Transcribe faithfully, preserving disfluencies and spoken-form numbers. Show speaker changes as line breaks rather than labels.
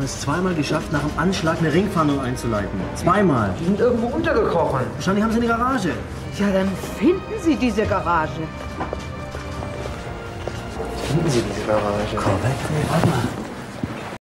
haben es zweimal geschafft, nach dem Anschlag eine Ringfahndung einzuleiten. Zweimal.
Die sind irgendwo untergekrochen.
Wahrscheinlich haben sie eine Garage.
Ja, dann finden Sie diese Garage.
Finden Sie diese Garage?
Komm weg. Nee, warte mal.